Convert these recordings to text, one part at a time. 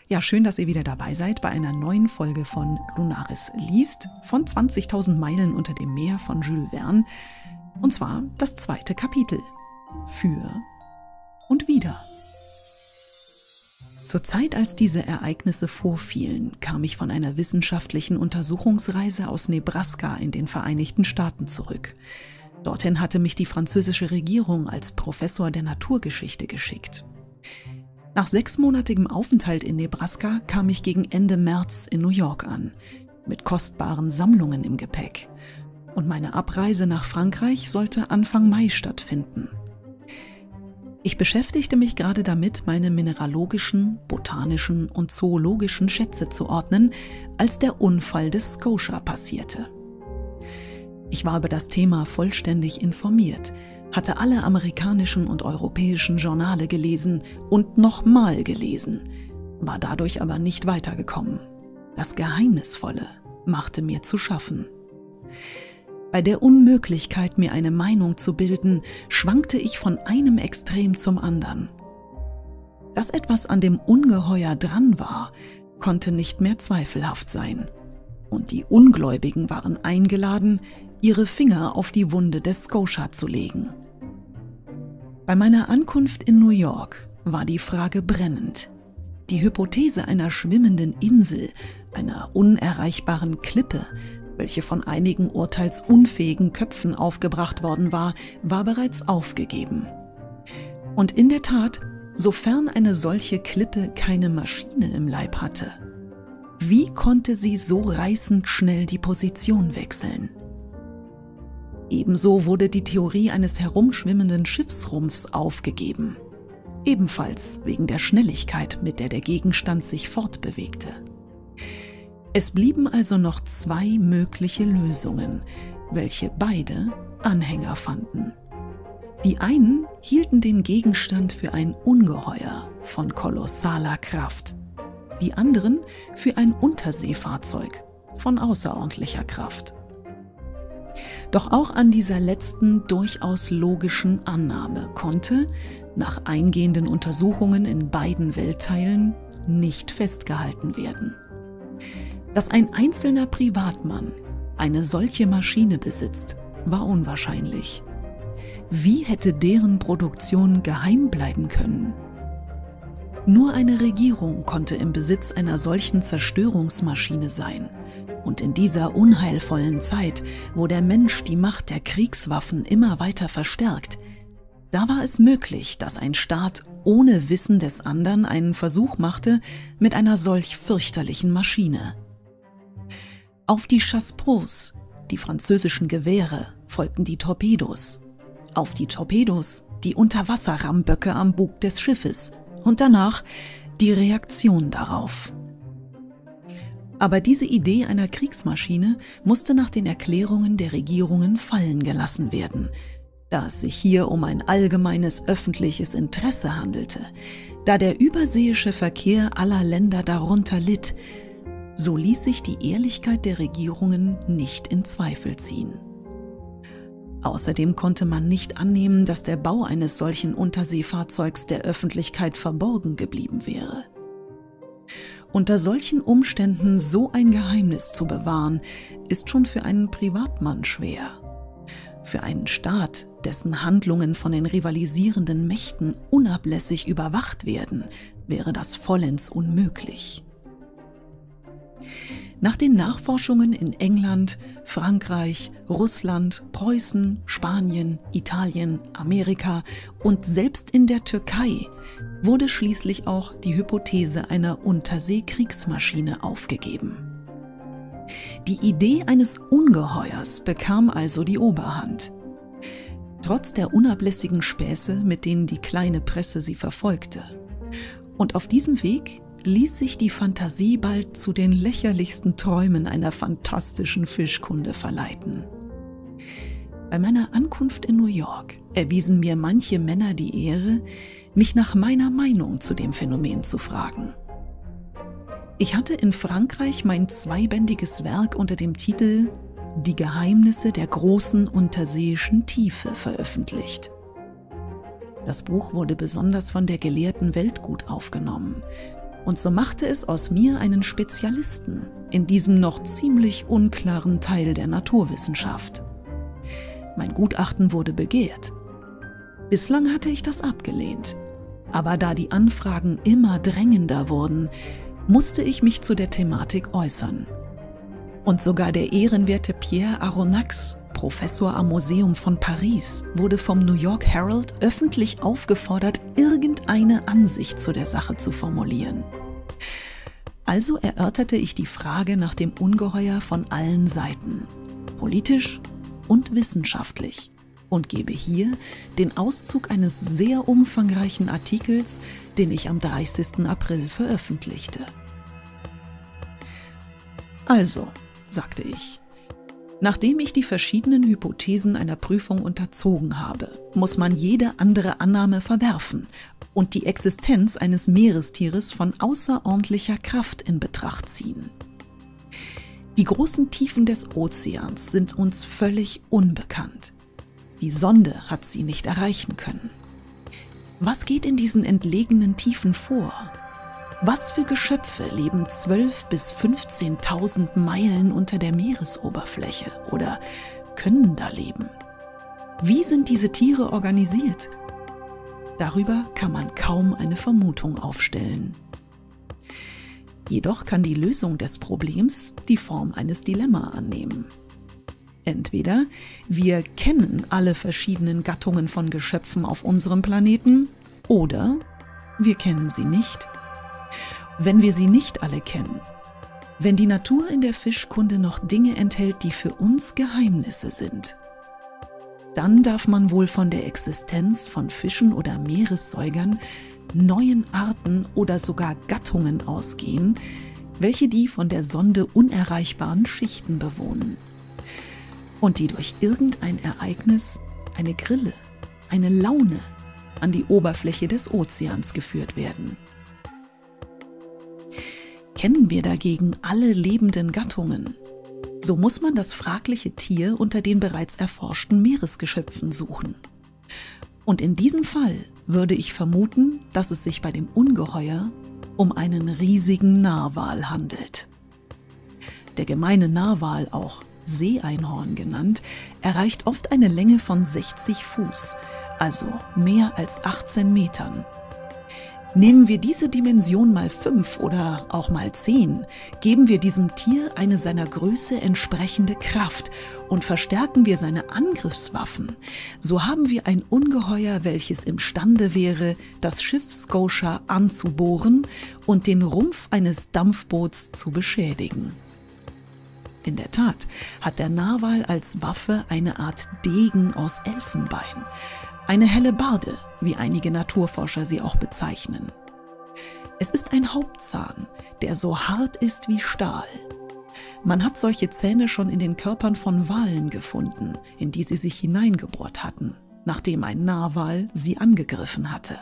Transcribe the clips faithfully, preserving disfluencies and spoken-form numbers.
Ja, schön, dass ihr wieder dabei seid bei einer neuen Folge von Lunaris liest, von zwanzigtausend Meilen unter dem Meer von Jules Verne. Und zwar das zweite Kapitel. Für und wieder. Zur Zeit, als diese Ereignisse vorfielen, kam ich von einer wissenschaftlichen Untersuchungsreise aus Nebraska in den Vereinigten Staaten zurück. Dorthin hatte mich die französische Regierung als Professor der Naturgeschichte geschickt. Nach sechsmonatigem Aufenthalt in Nebraska kam ich gegen Ende März in New York an, mit kostbaren Sammlungen im Gepäck. Und meine Abreise nach Frankreich sollte Anfang Mai stattfinden. Ich beschäftigte mich gerade damit, meine mineralogischen, botanischen und zoologischen Schätze zu ordnen, als der Unfall des Scotia passierte. Ich war über das Thema vollständig informiert, hatte alle amerikanischen und europäischen Journale gelesen und nochmal gelesen, war dadurch aber nicht weitergekommen. Das Geheimnisvolle machte mir zu schaffen. Bei der Unmöglichkeit, mir eine Meinung zu bilden, schwankte ich von einem Extrem zum anderen. Dass etwas an dem Ungeheuer dran war, konnte nicht mehr zweifelhaft sein. Und die Ungläubigen waren eingeladen, ihre Finger auf die Wunde des Scotia zu legen. Bei meiner Ankunft in New York war die Frage brennend. Die Hypothese einer schwimmenden Insel, einer unerreichbaren Klippe, welche von einigen urteilsunfähigen Köpfen aufgebracht worden war, war bereits aufgegeben. Und in der Tat, sofern eine solche Klippe keine Maschine im Leib hatte, wie konnte sie so reißend schnell die Position wechseln? Ebenso wurde die Theorie eines herumschwimmenden Schiffsrumpfs aufgegeben, ebenfalls wegen der Schnelligkeit, mit der der Gegenstand sich fortbewegte. Es blieben also noch zwei mögliche Lösungen, welche beide Anhänger fanden. Die einen hielten den Gegenstand für ein Ungeheuer von kolossaler Kraft, die anderen für ein Unterseefahrzeug von außerordentlicher Kraft. Doch auch an dieser letzten durchaus logischen Annahme konnte, nach eingehenden Untersuchungen in beiden Weltteilen, nicht festgehalten werden. Dass ein einzelner Privatmann eine solche Maschine besitzt, war unwahrscheinlich. Wie hätte deren Produktion geheim bleiben können? Nur eine Regierung konnte im Besitz einer solchen Zerstörungsmaschine sein. Und in dieser unheilvollen Zeit, wo der Mensch die Macht der Kriegswaffen immer weiter verstärkt, da war es möglich, dass ein Staat ohne Wissen des anderen einen Versuch machte mit einer solch fürchterlichen Maschine. Auf die Chassepots, die französischen Gewehre, folgten die Torpedos. Auf die Torpedos die Unterwasserramböcke am Bug des Schiffes und danach die Reaktion darauf. Aber diese Idee einer Kriegsmaschine musste nach den Erklärungen der Regierungen fallen gelassen werden, da es sich hier um ein allgemeines öffentliches Interesse handelte, da der überseeische Verkehr aller Länder darunter litt. So ließ sich die Ehrlichkeit der Regierungen nicht in Zweifel ziehen. Außerdem konnte man nicht annehmen, dass der Bau eines solchen Unterseefahrzeugs der Öffentlichkeit verborgen geblieben wäre. Unter solchen Umständen so ein Geheimnis zu bewahren, ist schon für einen Privatmann schwer. Für einen Staat, dessen Handlungen von den rivalisierenden Mächten unablässig überwacht werden, wäre das vollends unmöglich. Nach den Nachforschungen in England, Frankreich, Russland, Preußen, Spanien, Italien, Amerika und selbst in der Türkei wurde schließlich auch die Hypothese einer Unterseekriegsmaschine aufgegeben. Die Idee eines Ungeheuers bekam also die Oberhand. Trotz der unablässigen Späße, mit denen die kleine Presse sie verfolgte. Und auf diesem Weg ließ sich die Fantasie bald zu den lächerlichsten Träumen einer fantastischen Fischkunde verleiten. Bei meiner Ankunft in New York erwiesen mir manche Männer die Ehre, mich nach meiner Meinung zu dem Phänomen zu fragen. Ich hatte in Frankreich mein zweibändiges Werk unter dem Titel »Die Geheimnisse der großen unterseeischen Tiefe« veröffentlicht. Das Buch wurde besonders von der gelehrten Welt gut aufgenommen Und so machte es aus mir einen Spezialisten in diesem noch ziemlich unklaren Teil der Naturwissenschaft. Mein Gutachten wurde begehrt. Bislang hatte ich das abgelehnt, aber da die Anfragen immer drängender wurden, musste ich mich zu der Thematik äußern. Und sogar der ehrenwerte Pierre Aronnax, Professor am Museum von Paris, wurde vom New York Herald öffentlich aufgefordert, irgendeine Ansicht zu der Sache zu formulieren. Also erörterte ich die Frage nach dem Ungeheuer von allen Seiten, politisch und wissenschaftlich, und gebe hier den Auszug eines sehr umfangreichen Artikels, den ich am dreißigsten April veröffentlichte. Also, sagte ich, nachdem ich die verschiedenen Hypothesen einer Prüfung unterzogen habe, muss man jede andere Annahme verwerfen und die Existenz eines Meerestieres von außerordentlicher Kraft in Betracht ziehen. Die großen Tiefen des Ozeans sind uns völlig unbekannt. Die Sonde hat sie nicht erreichen können. Was geht in diesen entlegenen Tiefen vor? Was für Geschöpfe leben zwölf bis fünfzehntausend Meilen unter der Meeresoberfläche oder können da leben? Wie sind diese Tiere organisiert? Darüber kann man kaum eine Vermutung aufstellen. Jedoch kann die Lösung des Problems die Form eines Dilemma annehmen. Entweder wir kennen alle verschiedenen Gattungen von Geschöpfen auf unserem Planeten oder wir kennen sie nicht. Wenn wir sie nicht alle kennen, wenn die Natur in der Fischkunde noch Dinge enthält, die für uns Geheimnisse sind, dann darf man wohl von der Existenz von Fischen oder Meeressäugern, neuen Arten oder sogar Gattungen ausgehen, welche die von der Sonde unerreichbaren Schichten bewohnen und die durch irgendein Ereignis, eine Grille, eine Laune an die Oberfläche des Ozeans geführt werden. Kennen wir dagegen alle lebenden Gattungen, so muss man das fragliche Tier unter den bereits erforschten Meeresgeschöpfen suchen. Und in diesem Fall würde ich vermuten, dass es sich bei dem Ungeheuer um einen riesigen Narwal handelt. Der gemeine Narwal, auch Seeeinhorn genannt, erreicht oft eine Länge von sechzig Fuß, also mehr als achtzehn Metern. Nehmen wir diese Dimension mal fünf oder auch mal zehn, geben wir diesem Tier eine seiner Größe entsprechende Kraft und verstärken wir seine Angriffswaffen, so haben wir ein Ungeheuer, welches imstande wäre, das Schiff Scotia anzubohren und den Rumpf eines Dampfboots zu beschädigen. In der Tat hat der Narwal als Waffe eine Art Degen aus Elfenbein, eine Hellebarde, wie einige Naturforscher sie auch bezeichnen. Es ist ein Hauptzahn, der so hart ist wie Stahl. Man hat solche Zähne schon in den Körpern von Walen gefunden, in die sie sich hineingebohrt hatten, nachdem ein Narwal sie angegriffen hatte.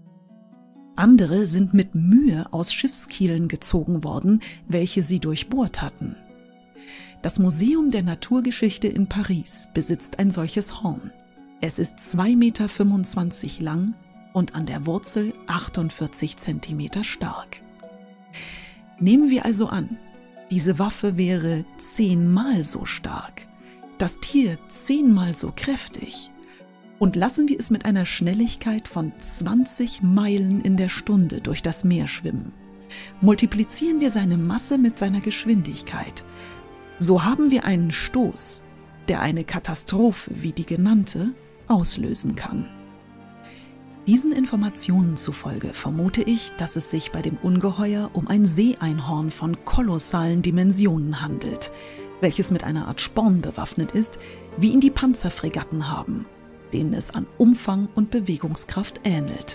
Andere sind mit Mühe aus Schiffskielen gezogen worden, welche sie durchbohrt hatten. Das Museum der Naturgeschichte in Paris besitzt ein solches Horn. Es ist zwei Komma fünfundzwanzig Meter lang und an der Wurzel achtundvierzig Zentimeter stark. Nehmen wir also an, diese Waffe wäre zehnmal so stark, das Tier zehnmal so kräftig, und lassen wir es mit einer Schnelligkeit von zwanzig Meilen in der Stunde durch das Meer schwimmen. Multiplizieren wir seine Masse mit seiner Geschwindigkeit. So haben wir einen Stoß, der eine Katastrophe wie die genannte auslösen kann. Diesen Informationen zufolge vermute ich, dass es sich bei dem Ungeheuer um ein Seeeinhorn von kolossalen Dimensionen handelt, welches mit einer Art Sporn bewaffnet ist, wie ihn die Panzerfregatten haben, denen es an Umfang und Bewegungskraft ähnelt.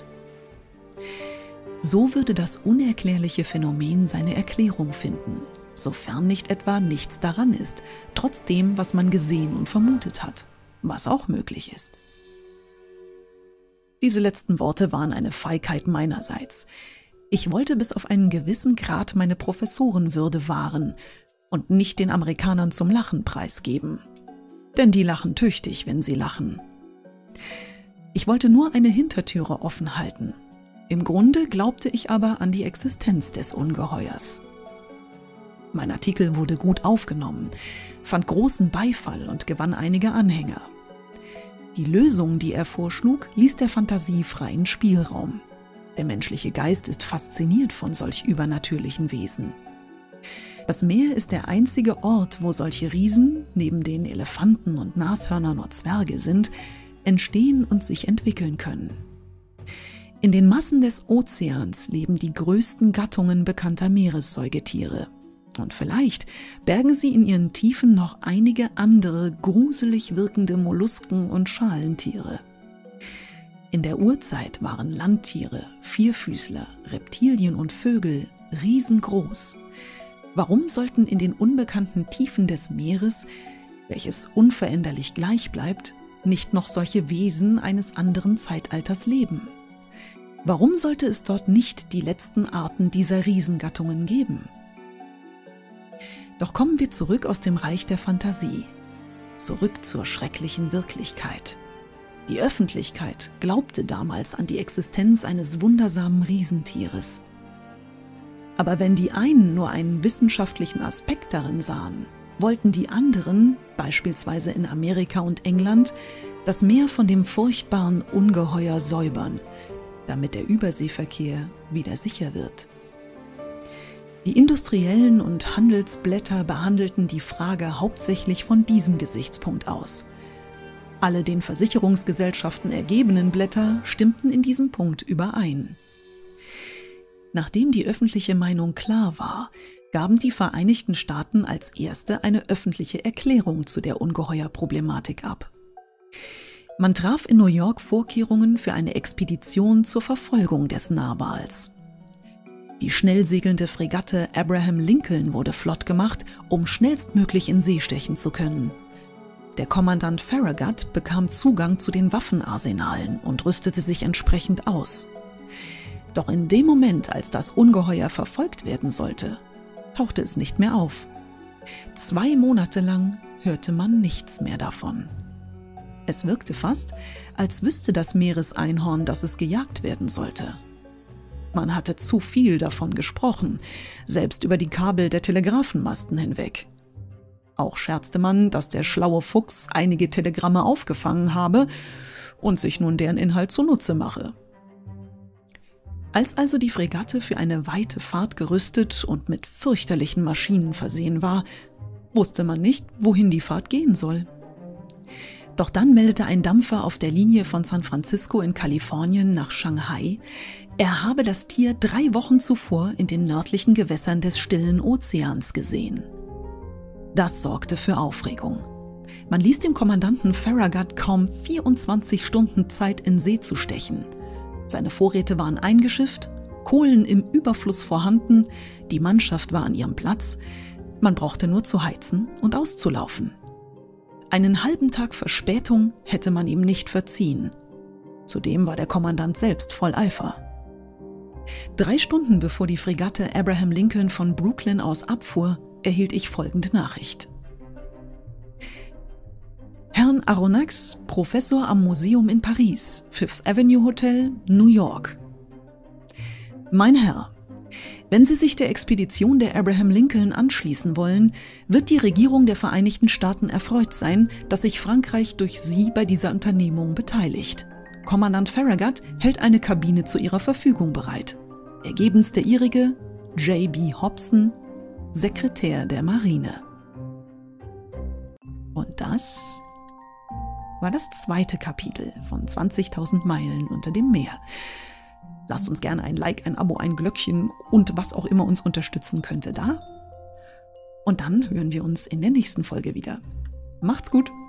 So würde das unerklärliche Phänomen seine Erklärung finden, sofern nicht etwa nichts daran ist, trotz dem, was man gesehen und vermutet hat, was auch möglich ist. Diese letzten Worte waren eine Feigheit meinerseits. Ich wollte bis auf einen gewissen Grad meine Professorenwürde wahren und nicht den Amerikanern zum Lachen preisgeben. Denn die lachen tüchtig, wenn sie lachen. Ich wollte nur eine Hintertüre offen halten. Im Grunde glaubte ich aber an die Existenz des Ungeheuers. Mein Artikel wurde gut aufgenommen, fand großen Beifall und gewann einige Anhänger. Die Lösung, die er vorschlug, ließ der Fantasie freien Spielraum. Der menschliche Geist ist fasziniert von solch übernatürlichen Wesen. Das Meer ist der einzige Ort, wo solche Riesen, neben den Elefanten und Nashörnern nur Zwerge sind, entstehen und sich entwickeln können. In den Massen des Ozeans leben die größten Gattungen bekannter Meeressäugetiere. Und vielleicht bergen sie in ihren Tiefen noch einige andere gruselig wirkende Mollusken und Schalentiere. In der Urzeit waren Landtiere, Vierfüßler, Reptilien und Vögel riesengroß. Warum sollten in den unbekannten Tiefen des Meeres, welches unveränderlich gleich bleibt, nicht noch solche Wesen eines anderen Zeitalters leben? Warum sollte es dort nicht die letzten Arten dieser Riesengattungen geben? Doch kommen wir zurück aus dem Reich der Fantasie, zurück zur schrecklichen Wirklichkeit. Die Öffentlichkeit glaubte damals an die Existenz eines wundersamen Riesentieres. Aber wenn die einen nur einen wissenschaftlichen Aspekt darin sahen, wollten die anderen, beispielsweise in Amerika und England, das Meer von dem furchtbaren Ungeheuer säubern, damit der Überseeverkehr wieder sicher wird. Die industriellen und Handelsblätter behandelten die Frage hauptsächlich von diesem Gesichtspunkt aus. Alle den Versicherungsgesellschaften ergebenen Blätter stimmten in diesem Punkt überein. Nachdem die öffentliche Meinung klar war, gaben die Vereinigten Staaten als erste eine öffentliche Erklärung zu der Ungeheuerproblematik ab. Man traf in New York Vorkehrungen für eine Expedition zur Verfolgung des Narwals. Die schnell segelnde Fregatte Abraham Lincoln wurde flott gemacht, um schnellstmöglich in See stechen zu können. Der Kommandant Farragut bekam Zugang zu den Waffenarsenalen und rüstete sich entsprechend aus. Doch in dem Moment, als das Ungeheuer verfolgt werden sollte, tauchte es nicht mehr auf. Zwei Monate lang hörte man nichts mehr davon. Es wirkte fast, als wüsste das Meereseinhorn, dass es gejagt werden sollte. Man hatte zu viel davon gesprochen, selbst über die Kabel der Telegrafenmasten hinweg. Auch scherzte man, dass der schlaue Fuchs einige Telegramme aufgefangen habe und sich nun deren Inhalt zunutze mache. Als also die Fregatte für eine weite Fahrt gerüstet und mit fürchterlichen Maschinen versehen war, wusste man nicht, wohin die Fahrt gehen soll. Doch dann meldete ein Dampfer auf der Linie von San Francisco in Kalifornien nach Shanghai, er habe das Tier drei Wochen zuvor in den nördlichen Gewässern des Stillen Ozeans gesehen. Das sorgte für Aufregung. Man ließ dem Kommandanten Farragut kaum vierundzwanzig Stunden Zeit, in See zu stechen. Seine Vorräte waren eingeschifft, Kohlen im Überfluss vorhanden, die Mannschaft war an ihrem Platz, man brauchte nur zu heizen und auszulaufen. Einen halben Tag Verspätung hätte man ihm nicht verziehen. Zudem war der Kommandant selbst voll Eifer. Drei Stunden bevor die Fregatte Abraham Lincoln von Brooklyn aus abfuhr, erhielt ich folgende Nachricht. Herrn Aronnax, Professor am Museum in Paris, Fifth Avenue Hotel, New York. Mein Herr, wenn Sie sich der Expedition der Abraham Lincoln anschließen wollen, wird die Regierung der Vereinigten Staaten erfreut sein, dass sich Frankreich durch Sie bei dieser Unternehmung beteiligt. Kommandant Farragut hält eine Kabine zu Ihrer Verfügung bereit. Ergebenst der Ihrige, J B Hobson, Sekretär der Marine. Und das war das zweite Kapitel von zwanzigtausend Meilen unter dem Meer. Lasst uns gerne ein Like, ein Abo, ein Glöckchen und was auch immer uns unterstützen könnte da. Und dann hören wir uns in der nächsten Folge wieder. Macht's gut!